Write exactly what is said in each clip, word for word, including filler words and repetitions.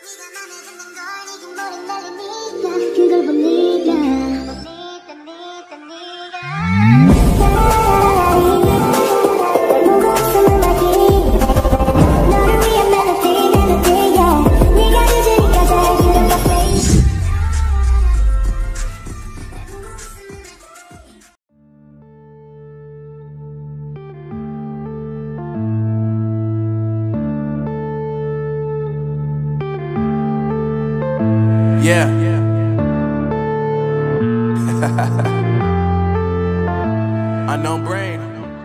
Yeah. Unknown brain.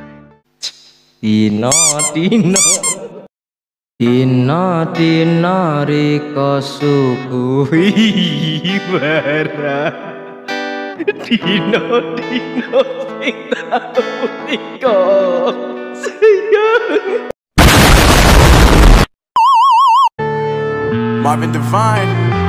Dino dino dino dino riko suguhi barang. Dino dino sing tau riko sayang. Marvin Divine.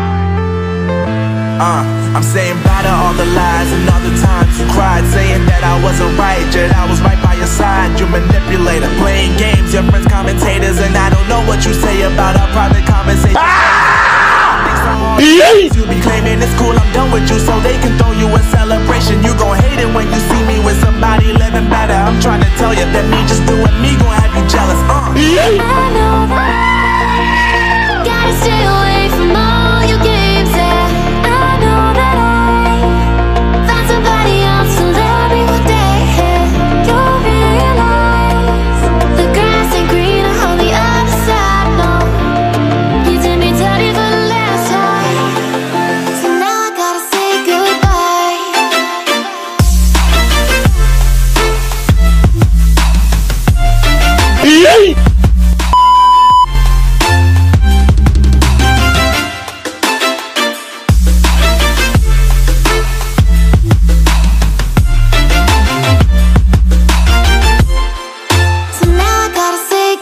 Uh, I'm saying bye to all the lies and all the times you cried, saying that I wasn't right, yet I was right by your side. You manipulator, playing games, your friends commentators, and I don't know what you say about our private conversations. Ah! You be claiming it's cool, I'm done with you, so they can throw you a celebration. You gon' hate it when you see me with somebody living better. I'm trying to tell you that me just doing me gon' have you jealous. Uh. I know that gotta stay away from all your games. Yeah. I know that I found somebody else to love me one day. You'll realize the grass ain't greener on the other side. No, you did me dirty for the last time, so now I gotta say goodbye. So now I gotta say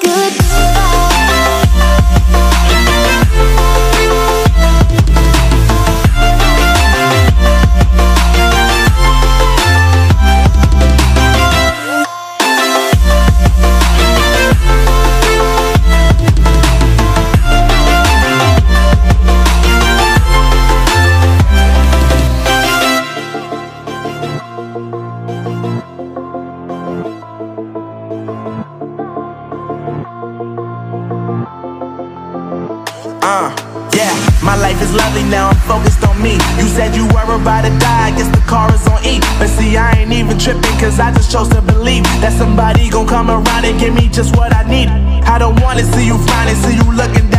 Uh, yeah, my life is lovely now, I'm focused on me. You said you were about to die, I guess the car is on E. But see, I ain't even tripping, cause I just chose to believe that somebody gon' come around and give me just what I need. I don't wanna see you finally, see you looking